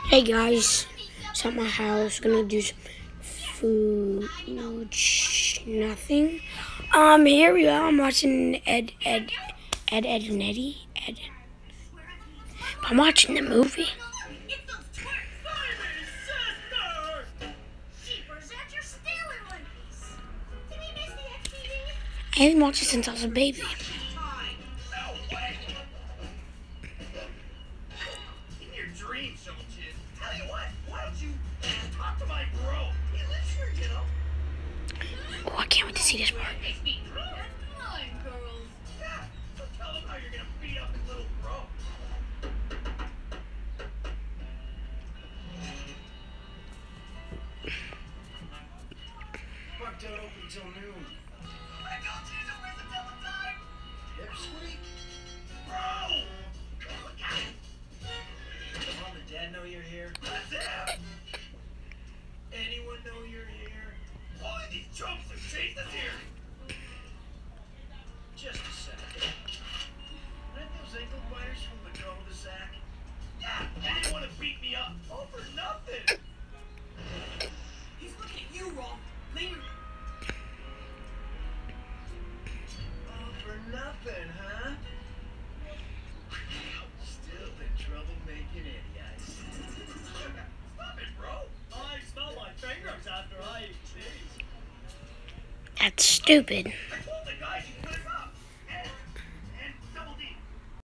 Hey guys, it's at my house. Gonna do some food. Nothing. Here we are. I'm watching Ed, Edd, and Eddy. I'm watching the movie. I haven't watched it since I was a baby. Oh, I can't wait to see this part. Park don't open till noon. I told you to wait until the time. Pipsqueak? Bro! Does Mom and Dad know you're here? Dad! Anyone know you're here? Why these chumps have chased us here? Just a second. Aren't those ankle biters from the cul-de-sac? Yeah, and they want to beat me up. All for nothing. He's looking at you, Ron. Leave him. All for nothing, huh? Still in trouble making any ice. Stop it, bro. I smell my fingers after I eat cheese. That's stupid.